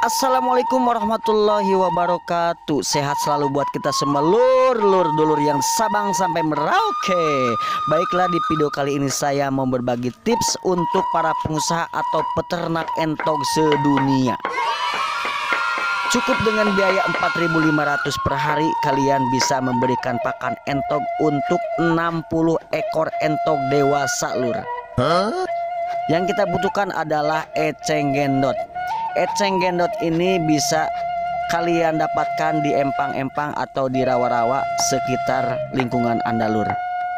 Assalamualaikum warahmatullahi wabarakatuh. Sehat selalu buat kita semua dulur yang Sabang sampai Merauke. Baiklah, di video kali ini saya mau berbagi tips untuk para pengusaha atau peternak entok sedunia. Cukup dengan biaya 4.500 per hari, kalian bisa memberikan pakan entok untuk 60 ekor entok dewasa, lur. Yang kita butuhkan adalah eceng gendot. Eceng gendot ini bisa kalian dapatkan di empang-empang atau di rawa-rawa sekitar lingkungan Anda, lur.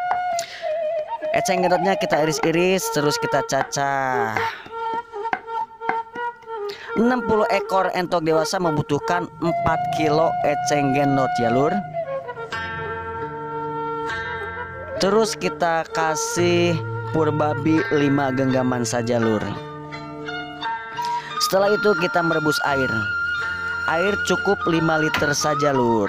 Eceng gendotnya kita iris-iris, terus kita cacah. 60 ekor entok dewasa membutuhkan 4 kilo eceng gendot ya, lur. Terus kita kasih pur babi 5 genggaman saja, lur. Setelah itu kita merebus air. Air cukup 5 liter saja, lur.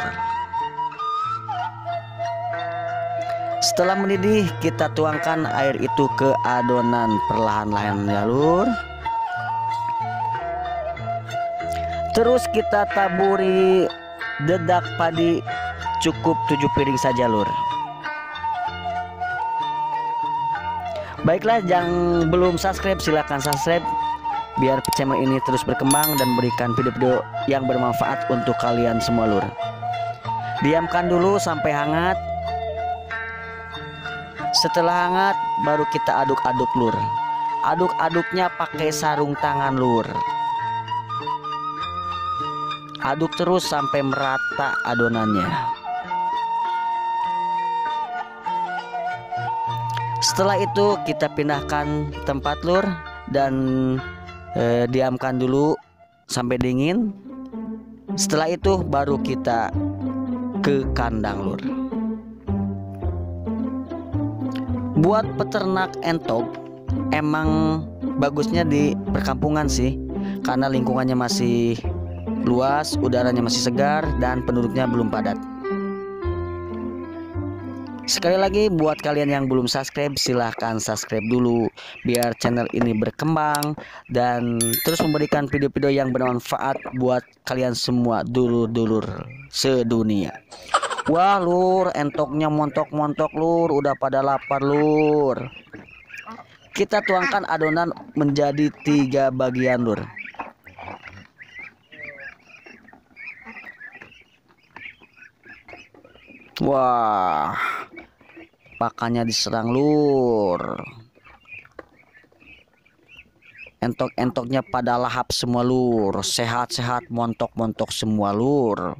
Setelah mendidih, kita tuangkan air itu ke adonan perlahan-lahan ya, lur. Terus kita taburi dedak padi cukup 7 piring saja, lur. Baiklah, yang belum subscribe silahkan subscribe biar channel ini terus berkembang dan berikan video-video yang bermanfaat untuk kalian semua, lur. Diamkan dulu sampai hangat. Setelah hangat baru kita aduk-aduk, lur. Aduk-aduknya pakai sarung tangan, lur. Aduk terus sampai merata adonannya. Setelah itu kita pindahkan tempat, lur, dan diamkan dulu sampai dingin. Setelah itu baru kita ke kandang, lur. Buat peternak entok emang bagusnya di perkampungan sih, karena lingkungannya masih luas, udaranya masih segar, dan penduduknya belum padat. Sekali lagi, buat kalian yang belum subscribe silahkan subscribe dulu biar channel ini berkembang dan terus memberikan video-video yang bermanfaat buat kalian semua dulur-dulur sedunia. Wah, lur, entoknya montok-montok, lur. Udah pada lapar, lur. Kita tuangkan adonan menjadi 3 bagian, lur. Wah, pakannya diserang, lur. Entok-entoknya pada lahap semua, lur. Sehat-sehat, montok-montok semua, lur.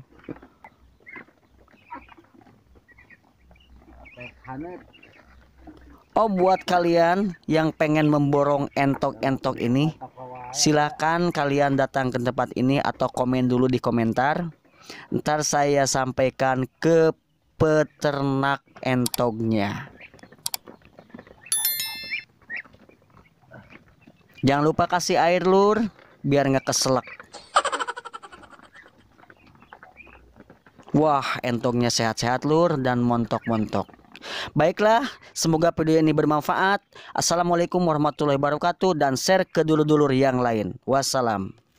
Oh, buat kalian yang pengen memborong entok-entok ini, silakan kalian datang ke tempat ini atau komen dulu di komentar. Ntar saya sampaikan ke peternak entoknya. Jangan lupa kasih air, lur, biar nggak keselak. Wah, entoknya sehat-sehat, lur, dan montok-montok. Baiklah, semoga video ini bermanfaat. Assalamualaikum warahmatullahi wabarakatuh, dan share ke dulur-dulur yang lain. Wassalam.